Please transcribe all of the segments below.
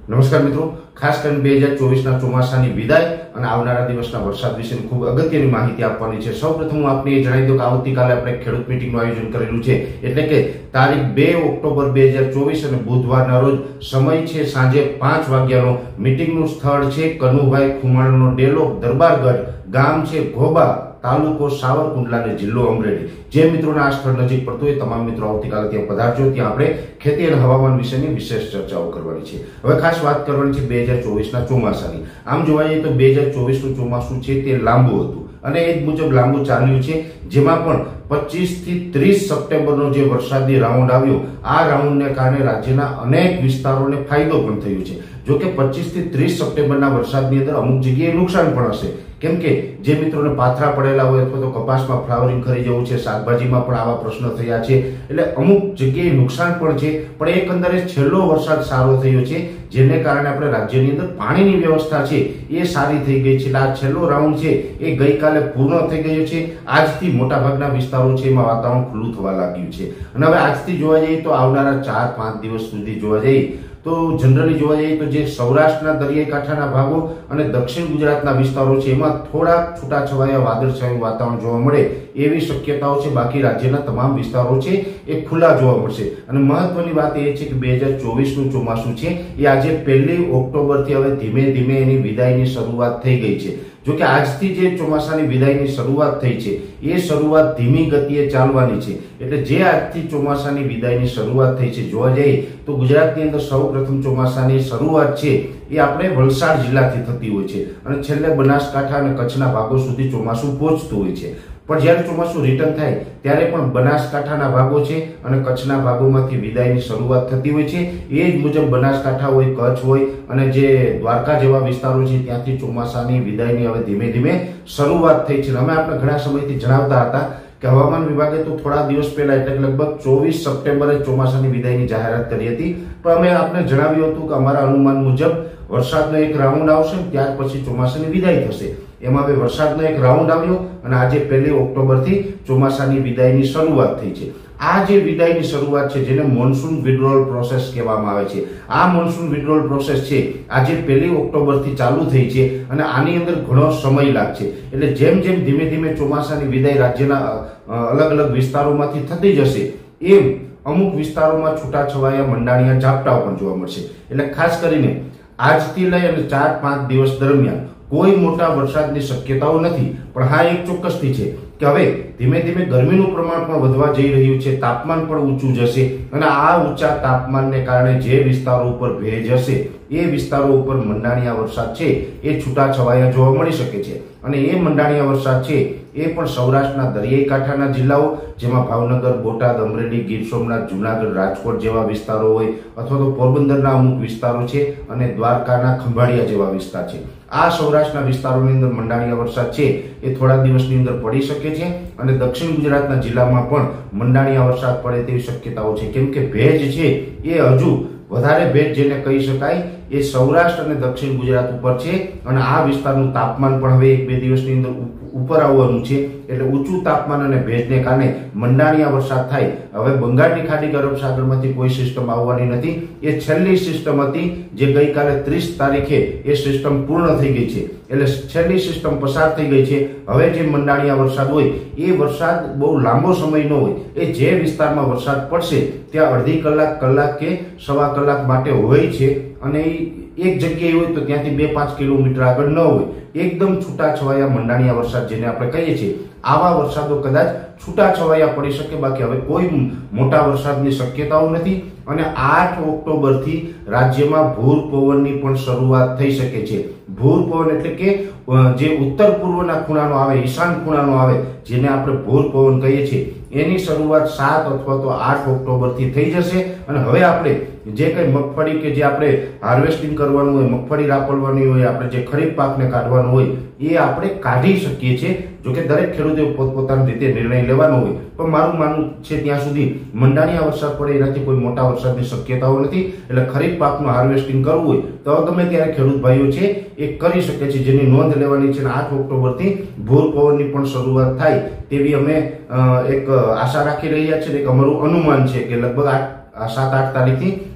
નમસ્કાર મિત્રો, ખાસ કરીને 2024ના ચોમાસાની વિદાય અને આવનારા દિવસના વરસાદ વિશેની ખૂબ અગત્યની માહિતી આપવાની છે। સૌપ્રથમ હું આપને એ જણાવી દઉં કે આવતીકાલે આપણે ખેડૂત મીટિંગનું આયોજન કરેલું છે, એટલે કે તારીખ 2 ઓક્ટોબર 2024 અને બુધવારના રોજ સમય છે સાંજે 5 વાગ્યાનો। મીટિંગનું સ્થળ છે કનુભાઈ ખુમાણનો ડેલો, દરબારગઢ, ગામ છે ઘોબા, તાલુકો સાવરકુંડલા ને જિલ્લો અમરેલી। જે મિત્રોને આ સ્થળ નજીક પડતું હોય તમામ મિત્રો આવતીકાલે ત્યાં પધારજો। ત્યાં આપણે ખેતી અને હવામાન વિશેની વિશેષ ચર્ચાઓ કરવાની છે। હવે ખાસ વાત કરવાની છે 2024ના ચોમાસાની। આમ જોવા જઈએ તો 2024નું ચોમાસું છે તે લાંબુ હતું અને એ જ મુજબ લાંબુ ચાલ્યું છે, જેમાં પણ 25 થી 30 સપ્ટેમ્બરનો જે વરસાદી રાઉન્ડ આવ્યો, આ રાઉન્ડને કારણે રાજ્યના અનેક વિસ્તારોને ફાયદો પણ થયો છે। જો કે 25 થી 30 સપ્ટેમ્બરના વરસાદની અંદર અમુક જગ્યાએ નુકસાન પણ હશે, કેમ કે જે મિત્રોને પાથરા પડેલા હોય અથવા તો કપાસમાં ફ્લાવરિંગ કરી જવું છે, શાકભાજીમાં પણ આવા પ્રશ્નો થયા છે, એટલે અમુક જગ્યાએ નુકસાન પણ છે। પણ એકંદરે છેલ્લો વરસાદ સારો થયો છે, જેને કારણે આપણે રાજ્યની અંદર પાણીની વ્યવસ્થા છે એ સારી થઈ ગઈ છે। આ છેલ્લો રાઉન્ડ છે એ ગઈકાલે પૂર્ણ થઈ ગયો છે। આજથી મોટાભાગના વિસ્તારો છે એમાં વાતાવરણ ખુલ્લું થવા લાગ્યું છે અને હવે આજથી જોવા જઈએ તો આવનારા 4-5 દિવસ સુધી જોવા જઈએ તો જનરલી જોવા જઈએ તો જે સૌરાષ્ટ્રના દરિયાઈ કાંઠાના ભાગો અને દક્ષિણ ગુજરાતના વિસ્તારો છે એમાં થોડા છૂટાછવાયા વાદળછાયું વાતાવરણ જોવા મળે એવી શક્યતાઓ છે। બાકી રાજ્યના તમામ વિસ્તારો છે એ ખુલ્લા જોવા મળશે। અને મહત્વની વાત એ છે કે 2024નું ચોમાસું છે એ આજે 1 ઓક્ટોબરથી હવે ધીમે ધીમે એની વિદાયની શરૂઆત થઈ ગઈ છે। જો કે આજથી જે ચોમાસાની વિદાયની શરૂઆત થઈ છે એ શરૂઆત ધીમી ગતિએ ચાલવાની છે, એટલે જે આજથી ચોમાસાની વિદાયની શરૂઆત થઈ છે જોવા જઈએ તો ગુજરાતની અંદર સૌપ્રથમ ચોમાસાની શરૂઆત છે એ આપણે વલસાડ જિલ્લાથી થતી હોય છે અને છેલ્લે બનાસકાંઠા અને કચ્છના ભાગો સુધી ચોમાસું પહોંચતું હોય છે। પણ જ્યારે ચોમાસું રિટર્ન થાય ત્યારે પણ બનાસકાંઠાના ભાગો છે અને કચ્છના ભાગોમાંથી વિદાયની શરૂઆત થતી હોય છે। એ જ મુજબ બનાસકાંઠા હોય, કચ્છ હોય અને જે દ્વારકા જેવા વિસ્તારો છે ત્યાંથી ચોમાસાની વિદાયની હવે ધીમે ધીમે શરૂઆત થઈ છે। અમે આપણે ઘણા સમયથી જણાવતા હતા કે હવામાન વિભાગે તો થોડા દિવસ પહેલા એટલે કે લગભગ 24 સપ્ટેમ્બરે ચોમાસાની વિદાયની જાહેરાત કરી હતી, પણ અમે આપને જણાવ્યું હતું કે અમારા અનુમાન મુજબ વરસાદનો એક રાઉન્ડ આવશે, ત્યાર પછી ચોમાસાની વિદાય થશે। એમાં હવે વરસાદનો એક રાઉન્ડ આવ્યો અને આજે 1 ઓક્ટોબરથી ચોમાસાની વિદાયની શરૂઆત થઈ છે। આ જે વિદાયની શરૂઆત છે જેને મોન્સૂન વિડ્રોઅલ પ્રોસેસ કહેવામાં આવે છે, આ મોન્સૂન વિડ્રોઅલ પ્રોસેસ છે આજે 1 ઓક્ટોબરથી ચાલુ થઈ છે અને આની અંદર ઘણો સમય લાગશે। એટલે જેમ જેમ ધીમે ધીમે ચોમાસાની વિદાય રાજ્યના અલગ અલગ વિસ્તારોમાંથી થતી જશે એમ અમુક વિસ્તારોમાં છૂટાછવાયા મંડાણિયા ઝાપટાઓ પણ જોવા મળશે। એટલે ખાસ કરીને આજથી લઈ અને 4-5 દિવસ દરમિયાન કોઈ મોટા વરસાદની શક્યતાઓ નથી, પણ હા એક ચોક્કસથી છે કે હવે ધીમે ધીમે ગરમીનું પ્રમાણ પણ વધવા જઈ રહ્યું છે, તાપમાન પણ ઊંચું જશે અને આ ઊંચા તાપમાનને કારણે જે વિસ્તારો ઉપર ભેજ હશે એ વિસ્તારો ઉપર મંડાણિયા વરસાદ છે એ છૂટાછવાયા જોવા મળી શકે છે। અને એ મંડાણિયા વરસાદ છે એ પણ સૌરાષ્ટ્રના દરિયાઈ કાંઠાના જિલ્લાઓ જેમાં ભાવનગર, બોટાદ, અમરેલી, ગીર સોમનાથ, જુનાગઢ, રાજકોટ જેવા વિસ્તારો હોય અથવા તો પોરબંદરના અમુક વિસ્તારો છે અને દ્વારકાના ખંભાળિયા જેવા વિસ્તાર છે, આ સૌરાષ્ટ્રના વિસ્તારોની અંદર મંડાણિયા વરસાદ છે એ થોડા દિવસની અંદર પડી શકે છે અને દક્ષિણ ગુજરાતના જિલ્લામાં પણ મંડાણિયા વરસાદ પડે તેવી શક્યતાઓ છે, કેમ કે ભેજ છે એ હજુ વધારે ભેજ જેને કહી શકાય એ સૌરાષ્ટ્ર અને દક્ષિણ ગુજરાત ઉપર છે અને આ વિસ્તારનું તાપમાન પણ હવે 1-2 દિવસની અંદર ઉપર આવવાનું છે। એટલે ઊંચું તાપમાન અને ભેજને કારણે મંડાણિયા વરસાદ થાય। હવે બંગાળની ખાડી અરબ સાગરમાંથી કોઈ સિસ્ટમ આવવાની નથી, એ છેલ્લી સિસ્ટમ હતી જે ગઈકાલે 30 તારીખે એ સિસ્ટમ પૂર્ણ થઈ ગઈ છે, એટલે છેલ્લી સિસ્ટમ પસાર થઈ ગઈ છે। હવે જે મંડાણિયા વરસાદ હોય એ વરસાદ બહુ લાંબો સમય ન હોય, એ જે વિસ્તારમાં વરસાદ પડશે ત્યાં અડધી કલાક, કલાક કે સવા કલાક માટે હોય છે અને એક જગ્યાએ હોય તો ત્યાંથી 2-5 કિલોમીટર આગળ ન હોય, એકદમ છૂટાછવાયા મંડાણિયા વરસાદ જેને આપણે કહીએ છીએ આવા વરસાદો કદાચ છૂટાછવાયા પડી શકે। બાકી હવે કોઈ મોટા વરસાદની શક્યતાઓ નથી અને 8 ઓક્ટોબરથી રાજ્યમાં ભૂર પવનની પણ શરૂઆત થઈ શકે છે। ભૂર પવન એટલે કે જે ઉત્તર પૂર્વના ખૂણાનો આવે, ઈશાન ખૂણાનો આવે, જેને આપણે ભૂર પવન કહીએ છીએ, એની શરૂઆત 7 અથવા તો 8 ઓક્ટોબરથી થઈ જશે અને હવે આપણે જે કઈ મગફળી કે જે આપણે હાર્વેસ્ટિંગ કરવાનું હોય, મગફળી રાપડવાની હોય, આપણે જે ખરીફ પાકને કાઢવાનું હોય એ આપણે કાઢી શકીએ છીએ। જો કે દરેક ખેડૂતે પોતપોતાની રીતે નિર્ણય લેવાનો હોય, પણ મારું માનવું છે ત્યાં સુધી મંડાણિયા વરસાદ પડે એનાથી કોઈ મોટા વરસાદની શક્યતાઓ નથી। એટલે ખરીફ પાકનું હાર્વેસ્ટિંગ કરવું હોય તો ગમે ત્યારે ખેડૂત ભાઈઓ છે એ કરી શકે છે, જેની નોંધ લેવાની છે। 8 ઓક્ટોબરથી ભૂર પવનની પણ શરૂઆત થાય તેવી અમે એક આશા રાખી રહ્યા છીએ, એક અમારું અનુમાન છે કે લગભગ 7-8 તારીખથી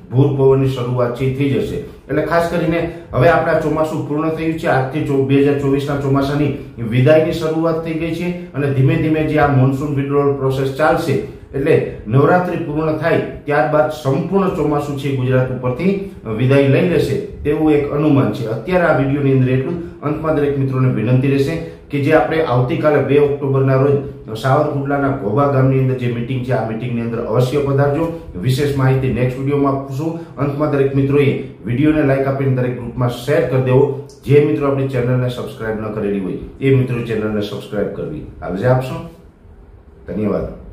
ભૂર પવનની શરૂઆત છે થઈ જશે. એટલે ખાસ કરીને હવે આપણા ચોમાસું પૂર્ણ થયું છે. આજથી 2024ના ચોમાસાની વિદાયની શરૂઆત થઈ ગઈ છે અને ધીમે ધીમે જે આ મોન્સૂન વિડ્રોવલ પ્રોસેસ ચાલશે એટલે નવરાત્રી પૂર્ણ થાય ત્યારબાદ સંપૂર્ણ ચોમાસું છે ગુજરાત ઉપરથી વિદાય લઈ લેશે તેવું એક અનુમાન છે. અત્યારે આ વિડીયોની અંદર એટલું. અંતમાં દરેક મિત્રોને વિનંતી રહેશે કે જે આપણે આવતીકાલે 2 ઓક્ટોબરના રોજ સાવરકુંડલાના ઘોબા ગામની અંદર જે મીટિંગ છે આ મીટિંગની અંદર અવશ્ય પધારજો. વિશેષ માહિતી નેક્સ્ટ વિડીયોમાં આપશું. અંતમાં દરેક મિત્રોએ વિડીયોને લાઈક આપીને દરેક ગ્રુપમાં શેર કરી દેવો. જે મિત્રો આપણી ચેનલને સબસ્ક્રાઇબ ન કરેલી હોય એ મિત્રો ચેનલને સબસ્ક્રાઇબ કરવી. આવજે આપશો. ધન્યવાદ.